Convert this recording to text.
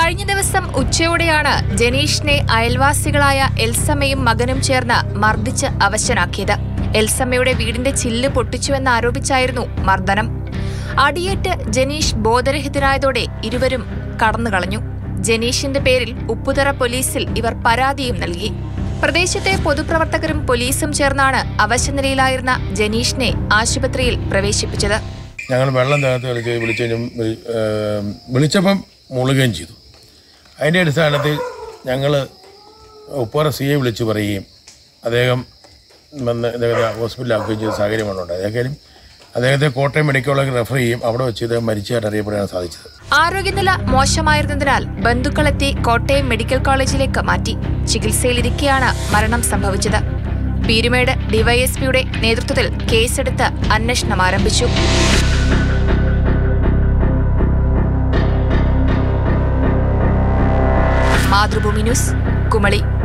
കഴിഞ്ഞ ദിവസം ഉച്ചയോടെയാണ് ജനീഷിനെ അയൽവാസികളായ എൽസമ്മയും മകനും ചേർന്ന് മർദ്ദിച്ച് അവശനാക്കിയത്. എൽസമ്മയുടെ വീടിന്റെ ചില്ല് പൊട്ടിച്ചുവെന്നാരോപിച്ചായിരുന്നു മർദ്ദനം. അടിയേറ്റ് ജനീഷ് ബോധരഹിതനായതോടെ ഇരുവരും കടന്നുകളഞ്ഞു. ജനീഷിന്റെ പേരിൽ ഉപ്പുതറ പോലീസിൽ ഇവർ പരാതിയും നൽകി. പ്രദേശത്തെ പൊതുപ്രവർത്തകരും പോലീസും ചേർന്നാണ് അവശനിലയിലായിരുന്ന ജനീഷിനെ ആശുപത്രിയിൽ പ്രവേശിപ്പിച്ചത്. ഞങ്ങൾ വെള്ളം തേർത്ത് വിളിച്ചപ്പം മുളുകയും ചെയ്തു. അതിൻ്റെ അടിസ്ഥാനത്തിൽ ഞങ്ങൾ ഉപ്പുതറ സിയെ വിളിച്ച് പറയുകയും അദ്ദേഹം വന്ന് അദ്ദേഹത്തെ ഹോസ്പിറ്റലിലാക്കുകയും ചെയ്ത സാഹചര്യമാണ് ഉണ്ടായത്. അദ്ദേഹത്തെ കോട്ടയം മെഡിക്കൽ കോളേജിൽ റെഫർ ചെയ്യും. അവിടെ വെച്ച് ഇദ്ദേഹം മരിച്ചതായിട്ട് അറിയപ്പെടാൻ സാധിച്ചത്. ആരോഗ്യനില മോശമായിരുന്നതിനാൽ ബന്ധുക്കളെത്തി കോട്ടയം മെഡിക്കൽ കോളേജിലേക്ക് മാറ്റി. ചികിത്സയിലിരിക്കെയാണ് മരണം സംഭവിച്ചത്. പീരുമേട് ഡിവൈഎസ്പിയുടെ നേതൃത്വത്തിൽ കേസെടുത്ത് അന്വേഷണം ആരംഭിച്ചു. മാതൃഭൂമി ന്യൂസ്, കുമളി.